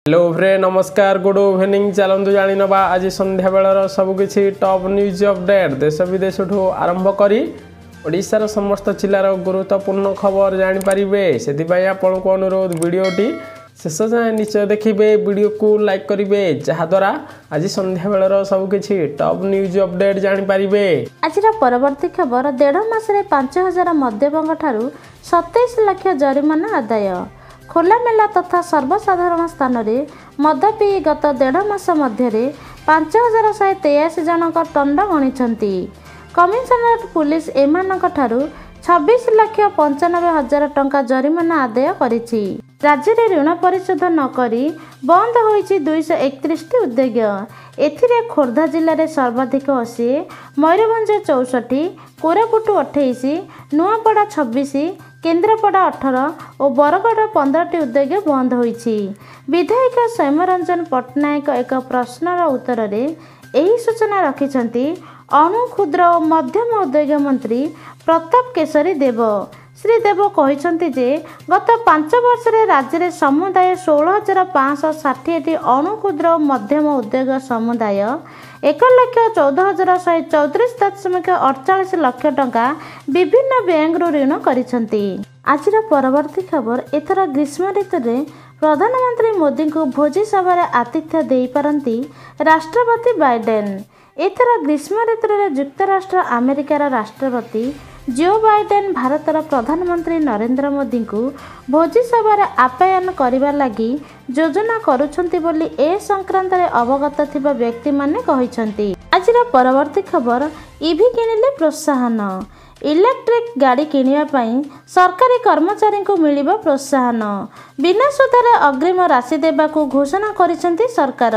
Hello friend नमस्कार good evening चलतु जानी नवा आज संध्या बेलर सबकि टॉप न्यूज अपडेट देश विदेश आरंभ करी ओडिशार समस्त जिलार गुरुत्वपूर्ण खबर जानीपारे से आपको अनुरोध वीडियोटी शेष जाए निश्चय देखिए वीडियो को लाइक करेंगे जहाद्वारा आज संध्या बेलर सबकि टॉप न्यूज अपडेट जानीपारे। आज परवर्ती खबर 1.5 मासरे 5000 मद्यपंग ठारू 27 लाख जरिमाना आदाय। खोलामेला तथा सर्वसाधारण स्थान में मद पी गत 1.5 मास मध्य 5183 जनक दंड गणिछंती। कमिशनरेट पुलिस एमानक ठारू 26,95,000 टंका जरिमाना आदाय करिछि। राज्य में ऋण परिशोध न करी बंद होइछि 231 उद्योग। एथिरे खोर्धा जिले में सर्वाधिक 80, मयूरभंज 64, कोरापुट 28, नुआपड़ा 26, केन्द्रापड़ा 18 और बरगढ़ 15टी उद्योग बंद होइछि। विधायक सौम्यरंजन पट्टनायक एक प्रश्नर उत्तर में यही सूचना रखिछंती अणु क्षुद्र और मध्यम उद्योग मंत्री प्रताप केशरी देव। श्री देव कहिछंती जे गत 5 वर्ष रे राज्य में समुदाय 16,560 अणु क्षुद्र और मध्यम उद्योग समुदाय 1,14,134.48 लाख टंका विभिन्न बैंक ऋण करिछंती। आज परवर्ती खबर एथर ग्रीष्म ऋतु में प्रधानमंत्री मोदी को भोजी सभा आतिथ्य दे पारंती राष्ट्रपति बाइडेन। एथर ग्रीष्म ऋतु में युक्तराष्ट्र अमेरिकार राष्ट्रपति जो बाइडेन भारतर प्रधानमंत्री नरेंद्र मोदी को भोजी सभा आप्यायन करने लगी योजना करुछंती बोली ए संक्रांत रे अवगत थिबा व्यक्ति माने कहिछंती। आज परवर्ती खबर ईवी किनिले प्रोत्साहन। इलेक्ट्रिक गाड़ी किनिया पई सरकारी कर्मचारी को मिलिबा प्रोत्साहन। बिना सुधारे अग्रिम राशि देबाकू घोषणा करिसेंती सरकार।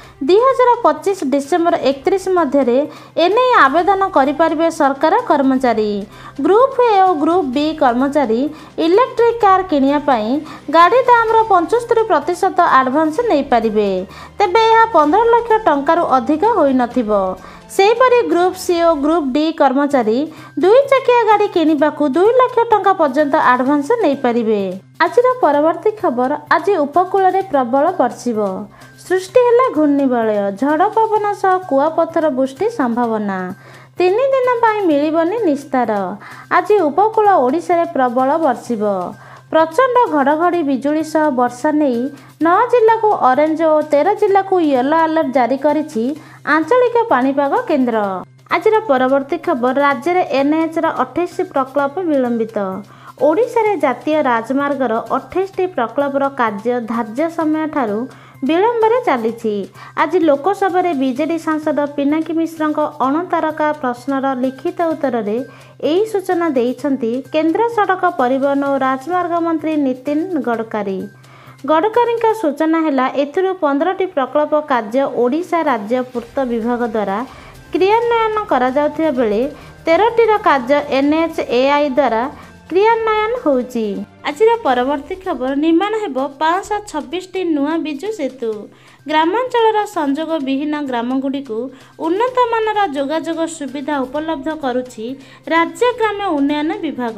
2025 डिसेंबर 31 मध्य एने आवेदन करिपारिबे सरकार कर्मचारी। ग्रुप ए और ग्रुप बी कर्मचारी इलेक्ट्रिक कार किनिया पई गाड़ी दाम 75% एडवांस नहीं पारिबे। तेबे यह 15 लाख टंका अधिक होई नथिबो। सेहीपरि ग्रुप सी और ग्रुप डी कर्मचारी 2 चकिया गाड़ी किनिबाकू 2 लाख टंका पर्यंत एडवांस नहीं पारिबे। आज परवर्ती खबर आज उपकूल रे प्रबल वर्षिबो। सृष्टि है घूर्णिवलय झड़ पवन सह कुआपथर वृष्टि संभावना। 3 दिन पर मिलबनी निस्तार। आज उपकूल ओडिशा रे प्रबल वर्षिबो। प्रचंड घड़घड़ी बिजुली सह वर्षा नहीं 9 जिला को ऑरेंज और 13 जिला को येलो अलर्ट जारी करिछि आंचलिक पाणीपाग केन्द्र। आज परवर्ती खबर राज्य में एनएच 28 प्रकल्प विलंबित। ओडिशा रे जातीय राजमार्गर 28टी प्रकल्पर कार्य धार्य समय ठारू विलंबरे चली। आज लोकसभा बीजेडी सांसद पिनाकी मिश्र अणुतारका प्रश्नर लिखित उत्तर में यही सूचना देइछंती केंद्र सड़क परिवहन और राजमार्ग मंत्री नितिन गडकरी। गडकरी का सूचना है एथिरु 15टी प्रकल्प कार्य ओडिशा राज्य पूर्त विभाग द्वारा क्रियान्वयन करा जाउथिबा बेले 13टीर कार्य एनएचएआई द्वारा क्रियान्वयन होउची। आज परवर्ती खबर निर्माण हेब 526टी नुआ बिजु सेतु। ग्रामांचल संजोग विहीन ग्रामगुड़ी को उन्नत मानर जोगाजोग सुविधा उपलब्ध करुछि राज्य ग्राम उन्नयन विभाग।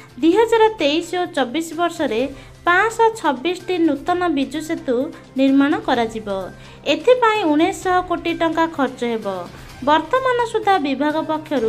2023 और 24 वर्ष में 526टी नूतन बिजु सेतु निर्माण कराजिबो। एथिपाई 1900 कोटी टंका खर्च हेबो। वर्तमान सुधा विभाग पक्षरु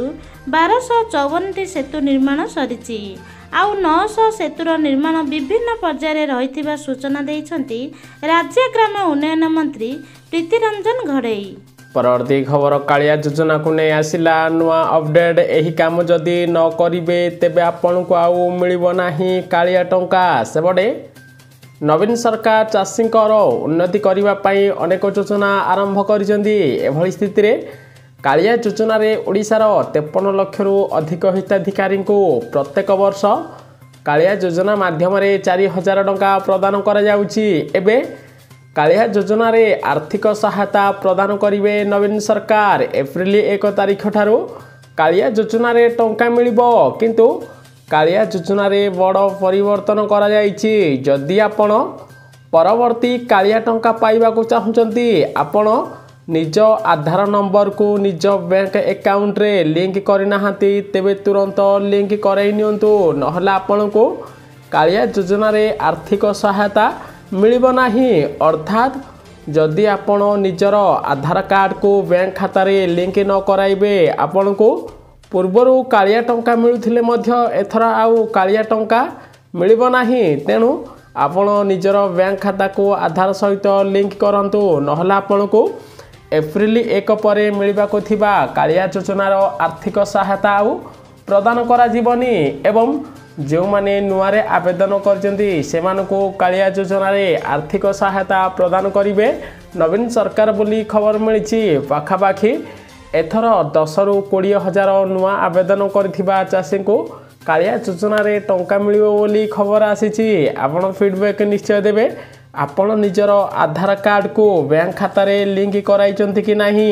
1254टी सेतु निर्माण सरिछि। आउ 900 सेतुर निर्माण विभिन्न पर्याय रहिथिबा सूचना देइछंती राज्य ग्राम उन्नयन मंत्री प्रीतिरंजन घड़ई। परवर्ती खबर कालिया योजना को नहीं आसिला नुआ अपडेट। यही काम जदि न करिवे तेबे आपन को आउ मिलिबो नाही कालिया टंका। सेबडे नवीन सरकार चाषींकर उन्नति करबा पई अनेक योजना आरंभ करिसेंती। एभली स्थिति रे कालिया योजना रे ओडिशार 53 लाख रु अधिक हिताधिकारी को प्रत्येक वर्ष कालिया योजना माध्यम 4,000 टंका प्रदान करा जाउछि। एबे कालिया योजना रे आर्थिक सहायता प्रदान करिवे नवीन सरकार। एप्रिल 1 तारिख ठारू कालिया योजना रे टंका मिलिबो किंतु कालिया योजना रे बड़ परिवर्तन करा जाइछि। जदि आपण परवर्ती कालिया टंका पाइबा को चाहुचंती आपण निज आधार नंबर को निज बैंक अकाउंट रे लिंक करना तेबे तुरंत लिंक करई नियंतु नहला आपण को कालिया योजना रे आर्थिक सहायता मिलिबो नाही। अर्थात जदि आपण निजर आधार कार्ड को बैंक खाता रे लिंक न कराइबे आपण को पूर्वर कालिया टंका मिलुथिले मध्य एथर आउ कालिया टंका मिलिबो नाही। तेणु आपण निजर बैंक खाता को आधार सहित लिंक करंतु नहला आपण को एप्रिल 1 पर मिलवा को थिबा कालिया योजनार आर्थिक सहायता आउ प्रदान करा जीवनी। एवं जो माने नुआरे आवेदन करजंती सेमानको कालिया योजना रे आर्थिक सहायता प्रदान करिवे नवीन सरकार बोली खबर मिली। पाखापाखि एथर 10 ରୁ 20 हजार नुआ आवेदन करथिबा चाषी को कालिया योजना रे टंका मिलिबो बोली खबर आसीची। आपण फीडबैक निश्चय देबे। आपण निजर आधार कार्ड को बैंक खाता रे लिंक कराइचंती कि नाही।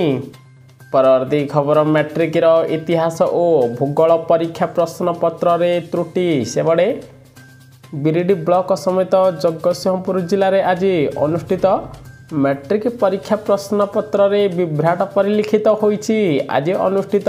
परवर्ती खबर मैट्रिक रो इतिहास और भूगोल परीक्षा प्रश्न पत्र रे त्रुटि सेबड़े बिरिडी ब्लॉक समेत जगतसिंहपुर जिले में आज अनुष्ठित मैट्रिक परीक्षा प्रश्न पत्र रे विभ्राट परिलिखित होईची। आज अनुष्ठित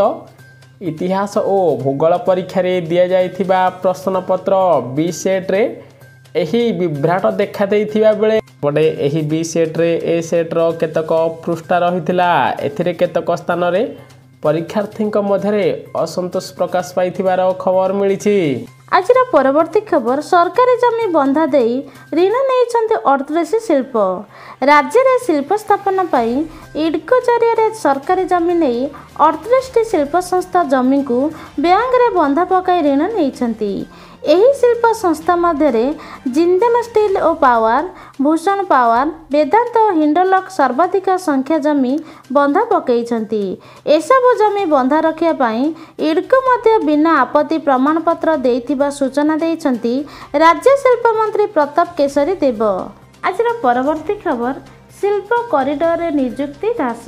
इतिहास और भूगोल परीक्षा रे दिया जाइथिबा प्रश्न पत्र बी सेट रे एही विभ्राट देखा देइथिबा बेले पटे एही बी सेट रे ए सेट रो केतक पृष्ठा रहिथिला। एथिरे केतक स्थान रे परीक्षार्थी मध्य असंतोष प्रकाश पाइथिबार खबर मिली। आज परवर्ती खबर सरकारी जमी बंधा दे ऋण नहीं 38 शिल्प राज्य में शिल्प स्थापन पाई इडको जरिया सरकारी जमी नहीं 38 शिल्प संस्था जमी को बैंक रे बंधा पकाई ऋण नहीं। एही शिल्प संस्था मध्य जिंदल स्टील और पावर भूषण पावर वेदांत और हिंडलक सर्वाधिक संख्या जमी बंधा पकईछंती। एसबु जमी बंधा रखिया इडको मध्य बिना आपत्ति प्रमाण पत्र देइथिबा सूचना देइछंती राज्य शिल्प मंत्री प्रताप केशरी देव। आज परवर्ती खबर शिल्प कॉरिडोर रे नियुक्ति ह्रास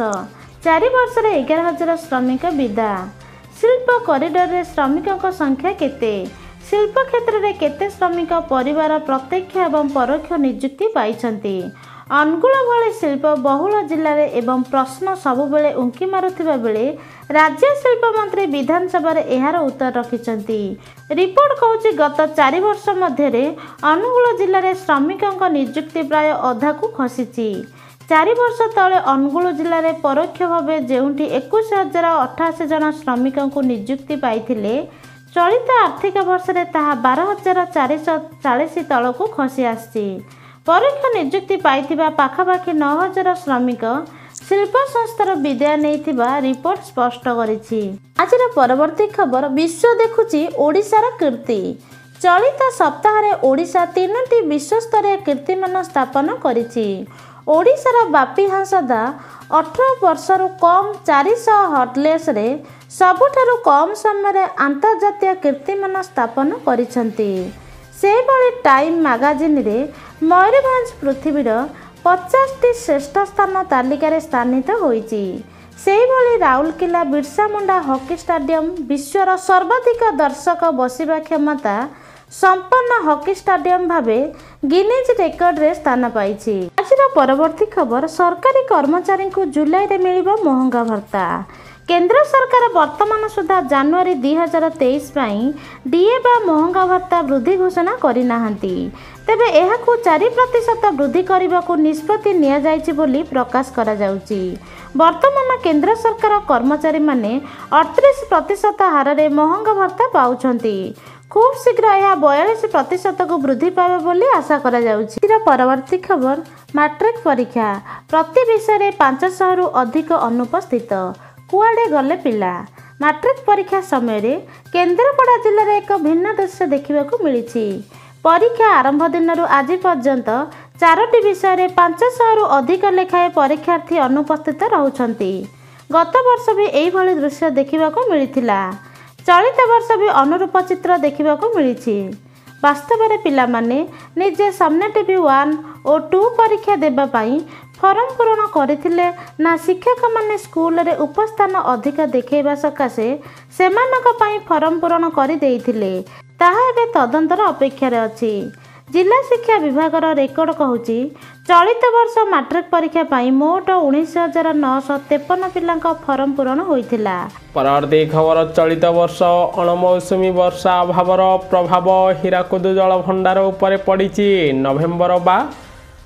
4 वर्ष रे 11,000 श्रमिक विदा। शिल्प कॉरिडोर रे श्रमिकों संख्या केते शिल्प क्षेत्र में केते श्रमिक परिवार प्रत्यक्ष एवं परोक्ष नियुक्ति पाइछंती। अनुगुल भली शिल्प बहुल जिले में एवं प्रश्न सबुबले उंकी मारुथिबा बेले राज्य शिल्प मंत्री विधानसभा रे एहार उत्तर रखिछंती। रिपोर्ट कहूची गत 4 वर्ष मध्य अनुगुल जिले में श्रमिकों नियुक्ति प्राय अधा को खसीची। 4 वर्ष तले अनुगुल जिले में परोक्ष भाव जेउठी 21,088 जन श्रमिकों नियुक्ति पाइथिले चलित आर्थिक वर्ष में ताहा 12,440 तल को खसी आसी। परोक्ष नियुक्ति पाइथिबा पाखापाखि 9,000 श्रमिक शिल्प संस्थार विदाय नहीं रिपोर्ट स्पष्ट करिछि। आज परवर्ती खबर विश्व देखुची ओडिशार कीर्ति। चलित सप्ताह रे ओडिशा 3टी विश्वस्तरीय कीर्तिमान स्थापन करिछि। ओडिशार बापी हांसदा 18 वर्षरु कम 400 हर्डलेस रे सबुठारु कम समय अंतर्जातीय कीर्तिमान स्थापन करिसंती। सेभली टाइम मैगजीन रे मयूरभंज पृथ्वीर 50टी श्रेष्ठ स्थान तालिकार स्थानित होईची। सेभली राउरकेला बिरसा मुंडा हॉकी स्टेडियम विश्वर सर्वाधिक दर्शक बसिबा क्षमता संपन्न हॉकी स्टेडियम भावे गिनीज रेकर्ड रे स्थान पाइछि। आज परवर्ती खबर सरकारी कर्मचारी को जुलाई रे मिलिबो महंगा भत्ता। केंद्र सरकार वर्तमान सुधा जनवरी 2023 पाई डीए बा महंगा भत्ता वृद्धि घोषणा करिनाहांती। तेबे एहाकु 4% वृद्धि करबाकू निष्पत्ति निया जायछि बोली प्रकाश करा जाउछि। वर्तमान केंद्र सरकार कर्मचारी माने 38% हार रे महंगा भत्ता पाउछंती। खूब शीघ्र यह 42% को वृद्धि पाइब बोली आशा करा जाउछि। परवर्ती खबर मैट्रिक परीक्षा प्रति विषय रे 500 रु अधिक अनुपस्थित कुआडे गले पिला। मैट्रिक परीक्षा समय रे केंद्रापड़ा जिले में एक भिन्न दृश्य देखा मिली। परीक्षा आरंभ दिन आज पर्यंत 4टी विषय रे 500 रु अधिक लेखाएं परीक्षार्थी अनुपस्थित रहउछंती। गत वर्ष भी यही भली दृश्य देखा मिलता। चलित वर्ष भी अनुरूप चित्र देखा मिली। वास्तव में पिला माने निजे सामने टीवी 1 और 2 परीक्षा देवाई फॉर्म पूरण करथिले ना शिक्षक माने स्कूल रे उपस्थान अधिक देखैबा सकाशे सेमानक पई फॉर्म पूरण करि देइथिले। ताहा एबे तदंतर अपेक्षा रे अछि। जिला शिक्षा विभाग रेकर्ड कहूची चलित वर्ष मैट्रिक परीक्षा पाई मोट 19,953 पिलांक फॉर्म पूरण होइथिला। परवर्ती खबर चलित वर्ष अणमौसुमी वर्षा अभावर प्रभाव हीराकुद जल भंडार उपरे पड़िछि। नवेम्बर बा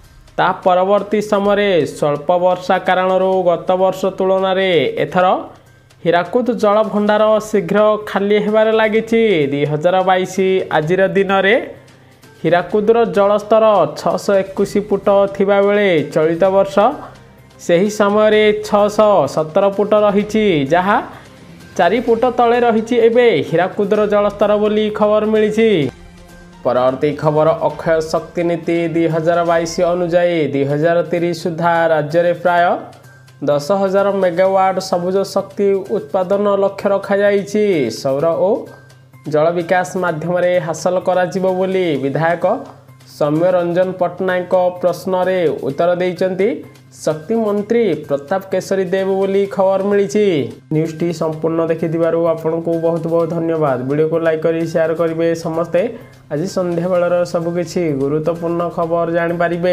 ता परवर्ती समय स्वल्प वर्षा कारण गत वर्ष तुलन में एथर हीराकुद जल भंडार शीघ्र खाली होबार लगी। 2022 आज दिन में हीराकुदर जलस्तर 621 फुट थिबा बेले चलित वर्ष सही समय 617 फुट रही, जहाँ 4 फुट तले रही एबे हीराकुदर जलस्तर बोली खबर मिली। परवर्ती खबर अक्षय शक्ति नीति 2022 अनुजाई 2030 सुधा राज्य में प्राय 10,000 मेगावाट सबुज शक्ति उत्पादन लक्ष्य रखा जाइछि। सौर और जल विकास माध्यम हासिल करा जिवो बोली विधायक सौम्य रंजन पट्टनायक प्रश्न रे उत्तर देइचंती शक्ति मंत्री प्रताप केशरी देव बोली खबर मिली। न्यूज़ टी संपूर्ण देखिथिबारु आपनको बहुत बहुत धन्यवाद। वीडियो को लाइक करी शेयर करिवे समस्ते। आज संध्या बेलर सबकिछि गुरुत्वपूर्ण खबर जानि पारिबे।